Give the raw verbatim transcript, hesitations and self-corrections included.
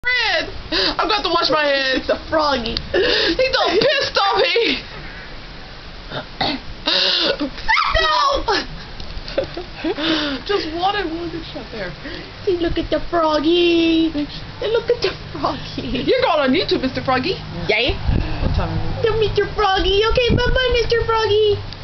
Red! I've got to wash my hands. It's a froggy. He's all pissed off me. No! Just water, one good shot there. See, look at the froggy. Look at the froggy. You're going on YouTube, Mister Froggy. Yeah. What time is it? The Mister Froggy. Okay, bye-bye, Mister Froggy.